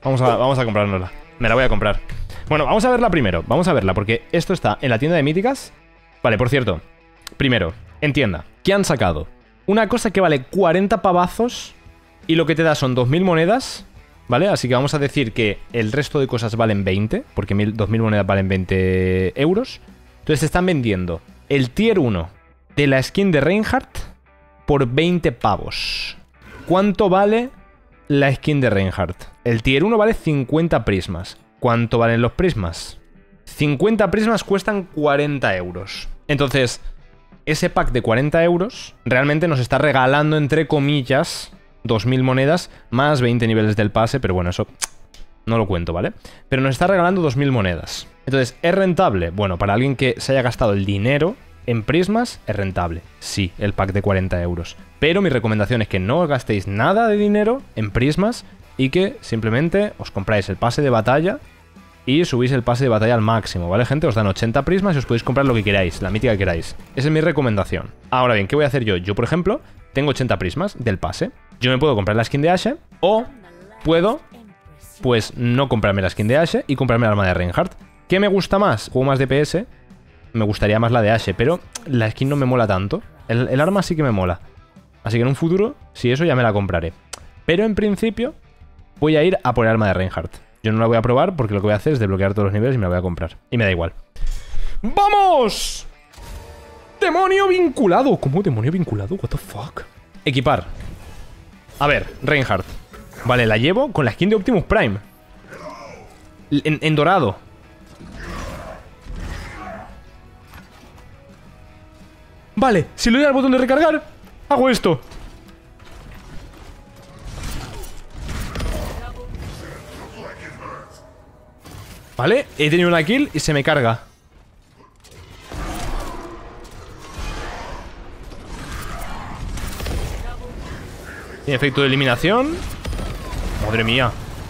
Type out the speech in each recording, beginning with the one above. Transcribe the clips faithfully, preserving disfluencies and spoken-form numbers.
Vamos a, vamos a comprárnosla. Me la voy a comprar. Bueno, vamos a verla primero. Vamos a verla, porque esto está en la tienda de míticas. Vale, por cierto. Primero, en tienda. ¿Qué han sacado? Una cosa que vale cuarenta pavazos y lo que te da son dos mil monedas, ¿vale? Así que vamos a decir que el resto de cosas valen veinte, porque dos mil monedas valen veinte euros. Entonces te están vendiendo el tier uno de la skin de Reinhardt por veinte pavos. ¿Cuánto vale la skin de Reinhardt? El tier uno vale cincuenta prismas. ¿Cuánto valen los prismas? cincuenta prismas cuestan cuarenta euros. Entonces, ese pack de cuarenta euros realmente nos está regalando, entre comillas, dos mil monedas más veinte niveles del pase, pero bueno, eso no lo cuento, ¿vale? Pero nos está regalando dos mil monedas. Entonces, ¿es rentable? Bueno, para alguien que se haya gastado el dinero en prismas, es rentable. Sí, el pack de cuarenta euros. Pero mi recomendación es que no gastéis nada de dinero en prismas y que simplemente os compráis el pase de batalla y subís el pase de batalla al máximo, ¿vale, gente? Os dan ochenta prismas y os podéis comprar lo que queráis, la mítica que queráis. Esa es mi recomendación. Ahora bien, ¿qué voy a hacer yo? Yo, por ejemplo, tengo ochenta prismas del pase. Yo me puedo comprar la skin de Ashe o puedo, pues, no comprarme la skin de Ashe y comprarme el arma de Reinhardt. ¿Qué me gusta más? Juego más D P S. Me gustaría más la de Ashe, pero la skin no me mola tanto. El, el arma sí que me mola. Así que en un futuro, si eso, ya me la compraré. Pero en principio, voy a ir a por el arma de Reinhardt. Yo no la voy a probar porque lo que voy a hacer es desbloquear todos los niveles y me la voy a comprar. Y me da igual. ¡Vamos! ¡Demonio vinculado! ¿Cómo demonio vinculado? What the fuck? Equipar. A ver, Reinhardt. Vale, la llevo con la skin de Optimus Prime. En, en dorado. Vale, si le doy al botón de recargar, hago esto. Vale, he tenido una kill y se me carga. Tiene efecto de eliminación. Madre mía.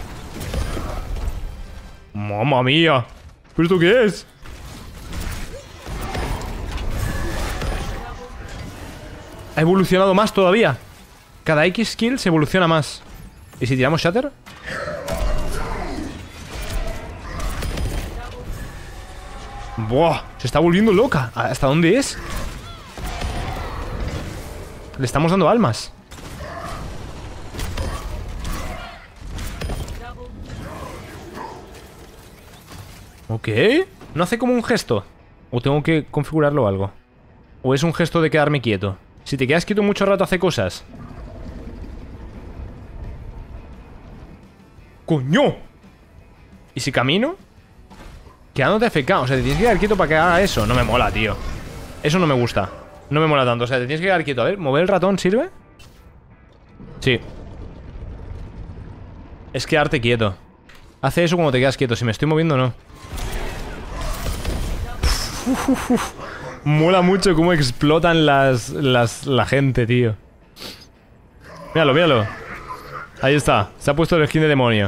Mamma mía. ¿Pero esto qué es? Ha evolucionado más todavía. Cada X kill se evoluciona más. ¿Y si tiramos Shatter? ¡Buah! Se está volviendo loca. ¿Hasta dónde es? Le estamos dando almas. Ok. ¿No hace como un gesto? ¿O tengo que configurarlo o algo? ¿O es un gesto de quedarme quieto? Si te quedas quieto mucho rato hace cosas. ¡Coño! ¿Y si camino? Quedándote F K, o sea, te tienes que quedar quieto para que haga eso. No me mola, tío. Eso no me gusta. No me mola tanto, o sea, te tienes que quedar quieto. A ver, ¿mover el ratón sirve? Sí. Es quedarte quieto. Hace eso cuando te quedas quieto. Si me estoy moviendo, no. Uf, uf, uf. Mola mucho cómo explotan las, las... la gente, tío. Míralo, míralo. Ahí está, se ha puesto el skin de demonio.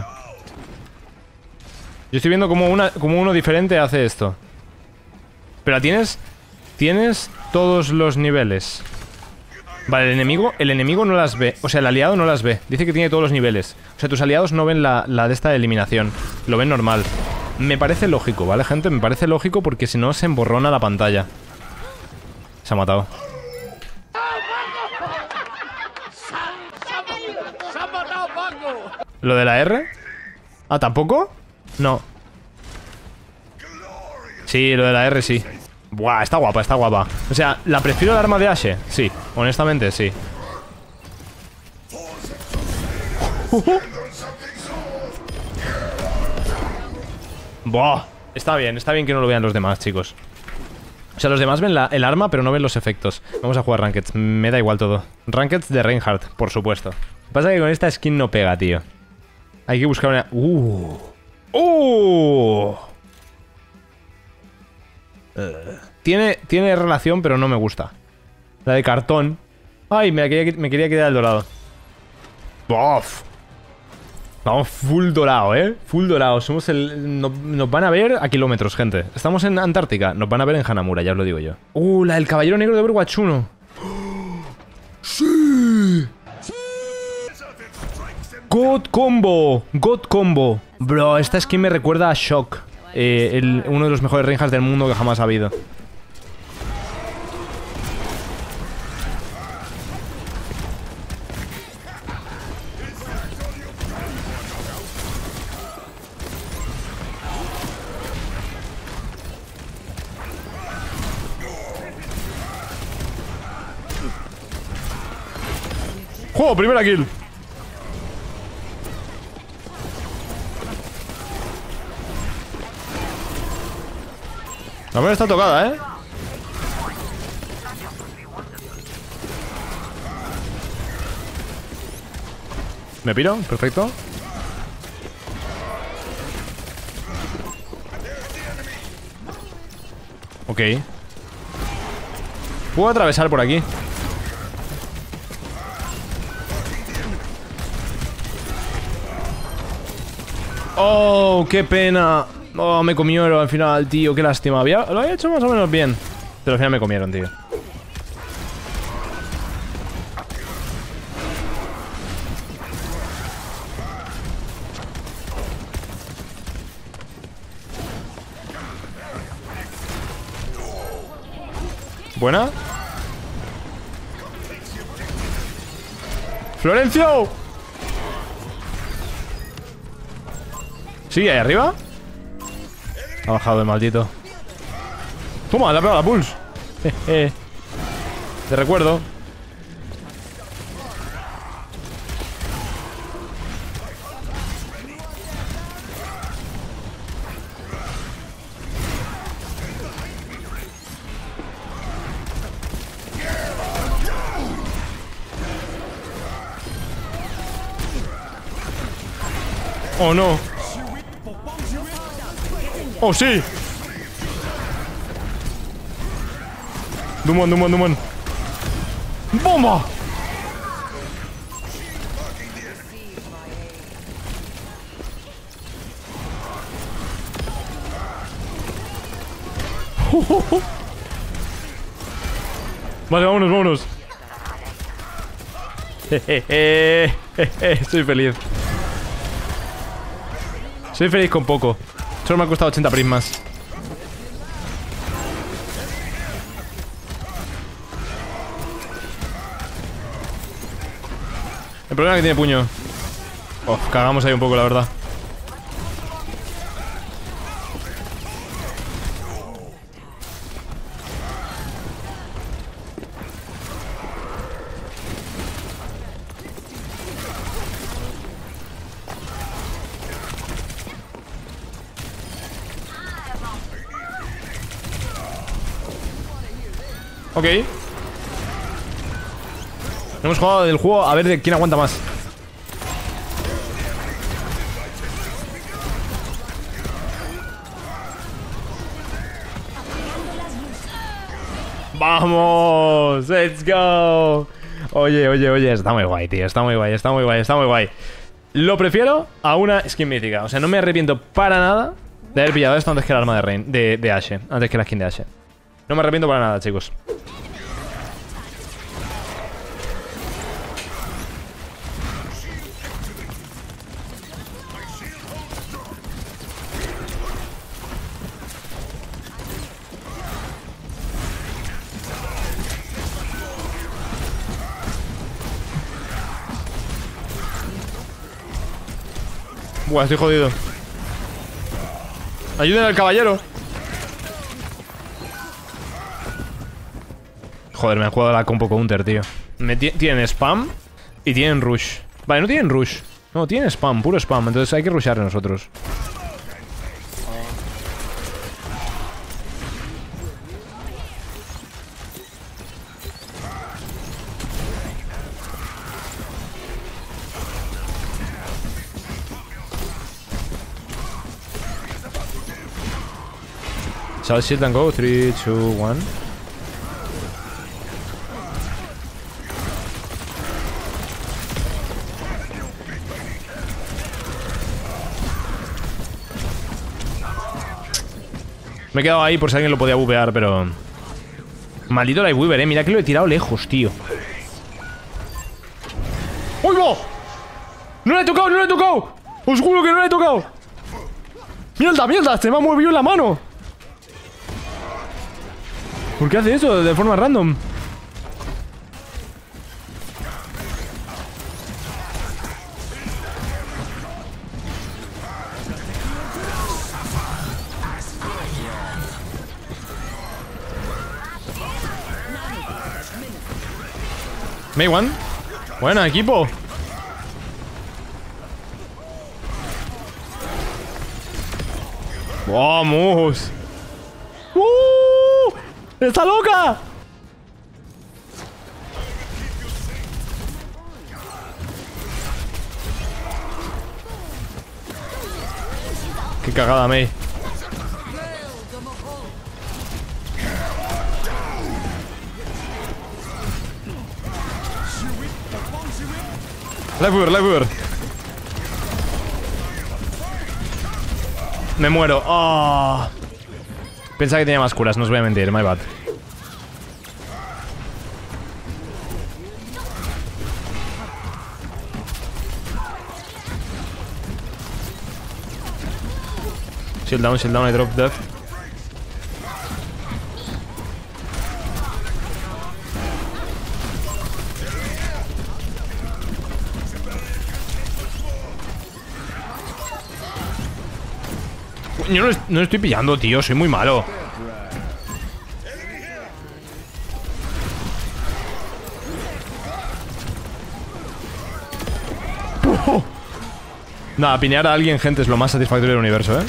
Yo estoy viendo como, una, como uno diferente hace esto. Pero tienes... Tienes todos los niveles. Vale, el enemigo, el enemigo no las ve. O sea, el aliado no las ve. Dice que tiene todos los niveles. O sea, tus aliados no ven la, la de esta de eliminación. Lo ven normal. Me parece lógico, ¿vale, gente? Me parece lógico porque si no se emborrona la pantalla. Se ha matado. ¿Lo de la R? ¿Ah, tampoco? No. Sí, lo de la R sí. Buah, está guapa, está guapa. O sea, ¿la prefiero el arma de Ashe? Sí, honestamente sí. uh -huh. Buah, está bien, está bien que no lo vean los demás, chicos. O sea, los demás ven la, el arma, pero no ven los efectos. Vamos a jugar Rankeds, me da igual todo. Rankeds de Reinhardt, por supuesto. Lo que pasa es que con esta skin no pega, tío. Hay que buscar una... ¡Uh! ¡Uh! Uh. Tiene, tiene relación, pero no me gusta. La de cartón. Ay, me quería, me quería quedar el dorado. ¡Bof! Vamos full dorado, ¿eh? Full dorado. Somos el... No, nos van a ver a kilómetros, gente. Estamos en Antártica. Nos van a ver en Hanamura, ya os lo digo yo. ¡Uh! La del caballero negro de Overwatch uno. ¡Sí! God Combo. God Combo. Bro, esta skin me recuerda a Shock. Eh, el, uno de los mejores Reinhardt del mundo que jamás ha habido. ¡Juego! ¡Primera kill! La mano está tocada, ¿eh? Me piro, perfecto. Ok. Puedo atravesar por aquí. Oh, qué pena. Oh, me comieron al final, tío. Qué lástima. Había, lo había hecho más o menos bien. Pero al final me comieron, tío. Buena. ¡Florencio! ¿Sigue ahí arriba? Ha bajado el maldito. Toma, le ha pegado la pulse. Jeje. Te recuerdo. Oh no. Oh sí. Dumon, Dumon, Dumon. ¡Bomba! Vale, vámonos, vámonos. Jejeje. Estoy feliz. Soy feliz con poco. Solo me ha costado ochenta prismas. El problema es que tiene puño. Oh, cagamos ahí un poco, la verdad. Ok. Hemos jugado del juego a ver de quién aguanta más. ¡Vamos! ¡Let's go! Oye, oye, oye, está muy guay, tío. Está muy guay, está muy guay, está muy guay. Lo prefiero a una skin mítica. O sea, no me arrepiento para nada de haber pillado esto antes que el arma de Rain, de, de Ashe. Antes que la skin de Ashe. No me arrepiento para nada, chicos. Buah, estoy jodido. Ayuden al caballero. Joder, me han jugado la compo counter, tío. Me tienen spam y tienen rush. Vale, no tienen rush. No, tienen spam, puro spam. Entonces hay que rushear nosotros. Shall shield and go. three, two, one. Me he quedado ahí por si alguien lo podía bupear, pero... Maldito Lightweaver, eh. Mira que lo he tirado lejos, tío. ¡Uy, no! ¡No le he tocado! ¡No ¡Os juro que no le he tocado! ¡Mierda, mierda! ¡Se me ha movido la mano! ¿Por qué hace eso de forma random? May one. Buena, equipo. ¡Vamos! ¡Uh! ¡Está loca! ¡Qué cagada, May! Lever, lever. Me muero. Oh. Pensaba que tenía más curas, no os voy a mentir, my bad. Shield down, shield down, I drop death. Yo no, no estoy pillando, tío. Soy muy malo. Oh. Nada, pinear a alguien, gente, es lo más satisfactorio del universo, ¿eh?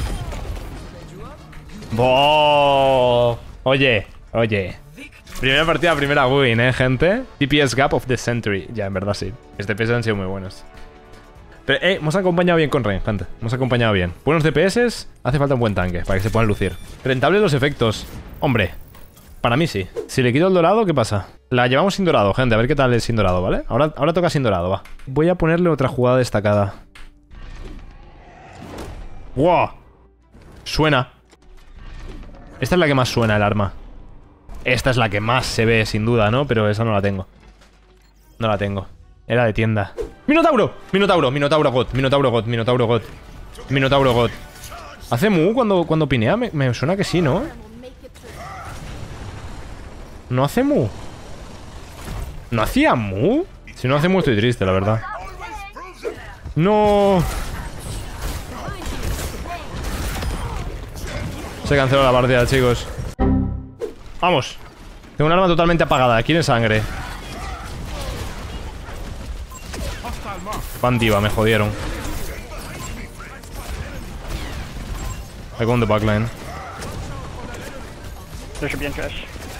Oh. Oye, oye. Primera partida, primera win, ¿eh, gente? D P S gap of the century. Ya, en verdad sí. Este P S han sido muy buenos. Pero, eh, hemos acompañado bien con Ren, gente. Hemos acompañado bien. Buenos D P S, hace falta un buen tanque para que se puedan lucir. Rentables los efectos. Hombre, para mí sí. Si le quito el dorado, ¿qué pasa? La llevamos sin dorado, gente. A ver qué tal es sin dorado, ¿vale? Ahora, ahora toca sin dorado, va. Voy a ponerle otra jugada destacada. ¡Wow! Suena. Esta es la que más suena, el arma. Esta es la que más se ve, sin duda, ¿no? Pero esa no la tengo. No la tengo. Era de tienda. ¡Minotauro! Minotauro, Minotauro God, Minotauro God, Minotauro God. Minotauro God. ¿Hace mu cuando, cuando pinea? Me, me suena que sí, ¿no? ¿No hace mu? ¿No hacía mu? Si no hace mu estoy triste, la verdad. ¡No! Se canceló la partida, chicos. Vamos. Tengo un arma totalmente apagada. ¿Quién es sangre? Van diva, me jodieron. I go on the backline. There should be interest.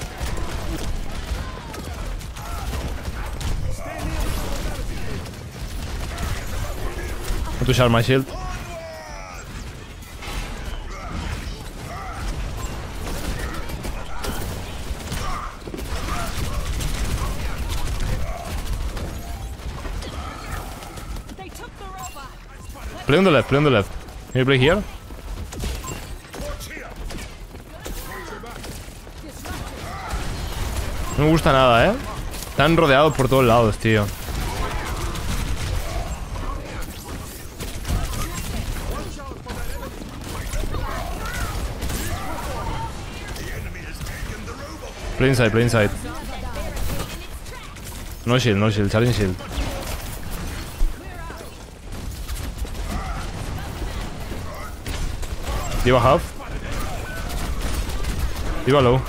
Want to share my shield? Play on the left, play on the left. Can you play here? No me gusta nada, ¿eh? Están rodeados por todos lados, tío. Play inside, play inside. No shield, no shield, charging shield. Diva half. Diva low.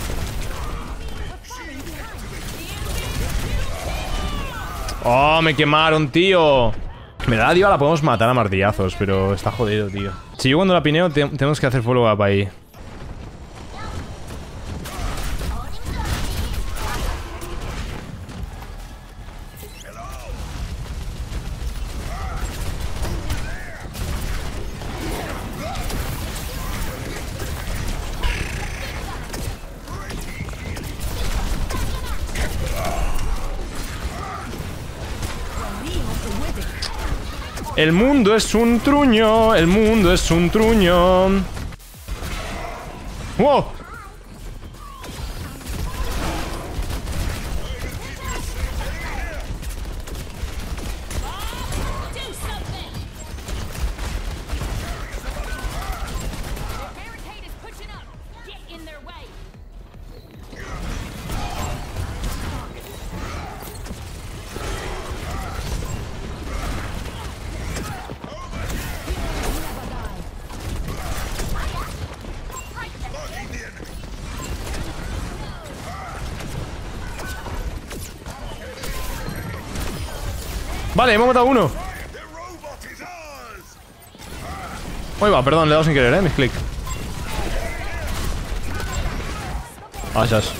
Oh, me quemaron, tío. Me da la diva, la podemos matar a martillazos, pero está jodido, tío. Si yo cuando la pineo, te tenemos que hacer follow up ahí. El mundo es un truño, el mundo es un truño. ¡Wow! Vale, hemos matado uno. Uy, va, perdón, le he dado sin querer, eh, mis clics. Asas.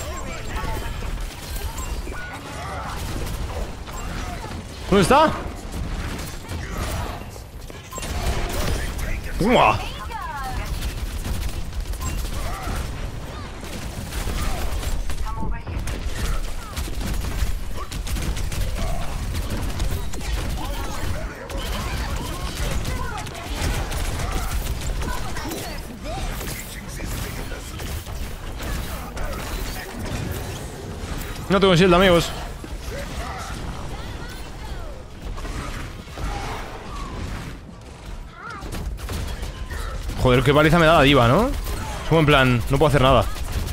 ¿Dónde está? ¡Uah! No tengo shield, amigos. Joder, qué paliza me da la diva, ¿no? Es como en plan, no puedo hacer nada.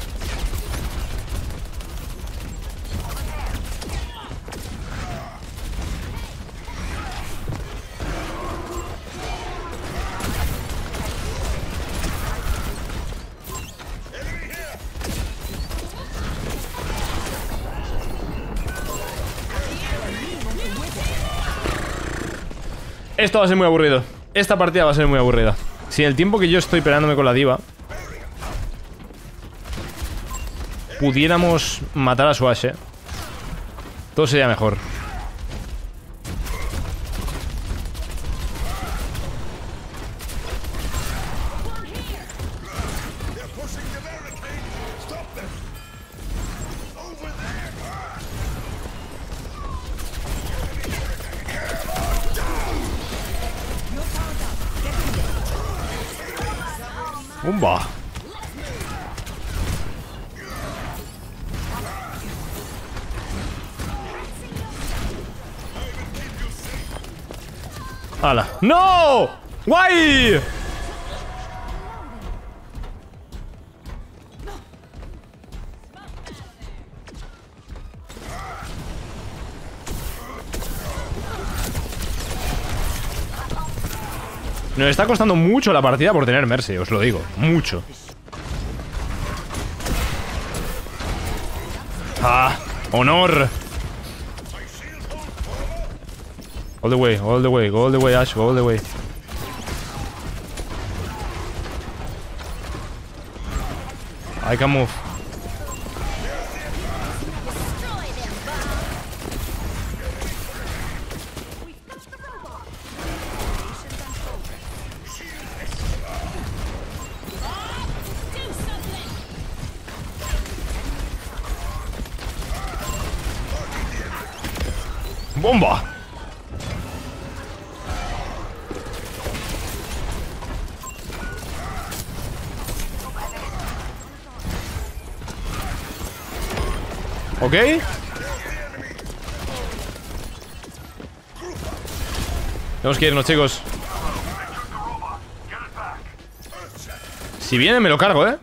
Esto va a ser muy aburrido. Esta partida va a ser muy aburrida. Si el tiempo que yo estoy peleándome con la diva pudiéramos matar a su Ashe, todo sería mejor. ¡Bumba! ¡Hala! ¡No! ¡Guay! Nos está costando mucho la partida por tener Mercy, os lo digo. Mucho. ¡Ah! ¡Honor! All the way, all the way, go all the way, Ash, go all the way. I can move. ¡Bomba! ¿Ok? Tenemos que irnos, chicos. Si viene me lo cargo, ¿eh?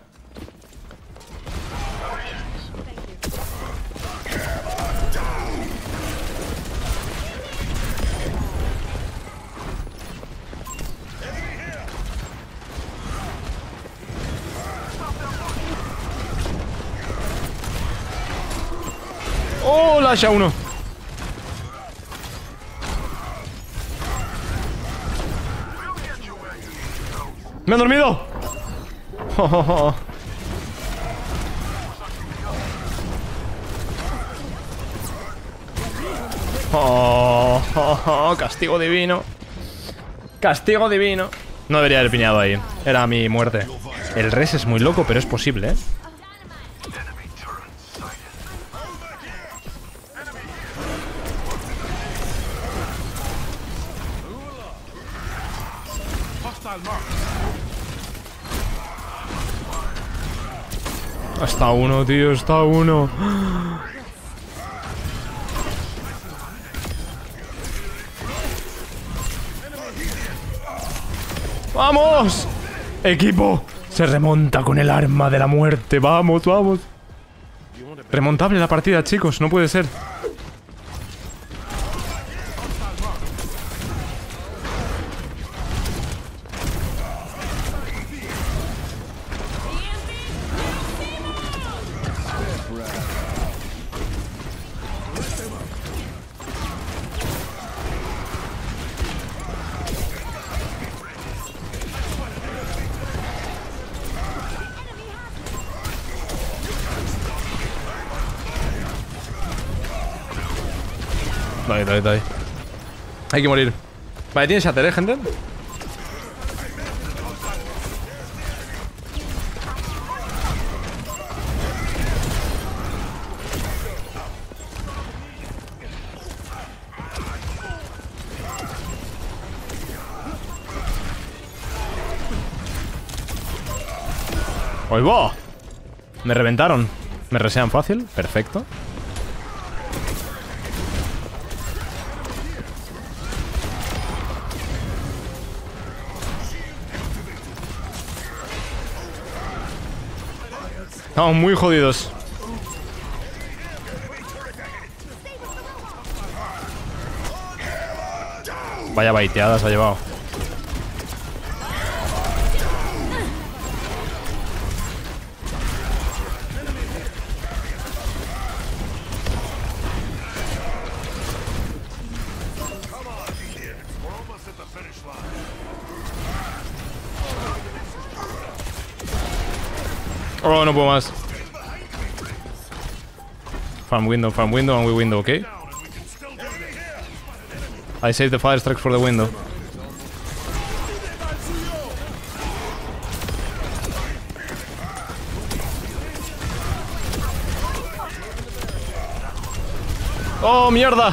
¡Oh, la Ashe uno! ¡Me han dormido! Oh, oh, oh. Oh, oh, oh, castigo divino. Castigo divino. No debería haber piñado ahí. Era mi muerte. El res es muy loco, pero es posible, ¿eh? Está uno, tío, está uno. ¡Vamos! Equipo, se remonta con el arma de la muerte. Vamos, vamos. Remontable la partida, chicos, no puede ser. Doy, doy, doy. Hay que morir. Vale, tiene Shatter, ¿eh, gente? ¡Ahí va! Me reventaron. Me resean fácil. Perfecto. Estamos muy jodidos. Vaya baiteadas ha llevado. Oh, no puedo más. Farm window, farm window, and we window, okay? I saved the fire strike for the window. ¡Oh, mierda!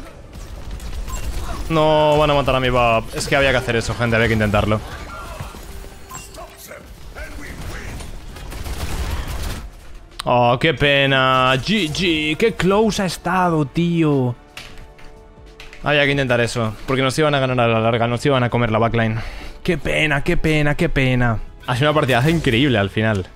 No, van a matar a mi Bab. Es que había que hacer eso, gente, había que intentarlo. Oh, qué pena. G G, qué close ha estado, tío. Había que intentar eso, porque nos iban a ganar a la larga, nos iban a comer la backline. Qué pena, qué pena, qué pena. Ha sido una partida increíble al final.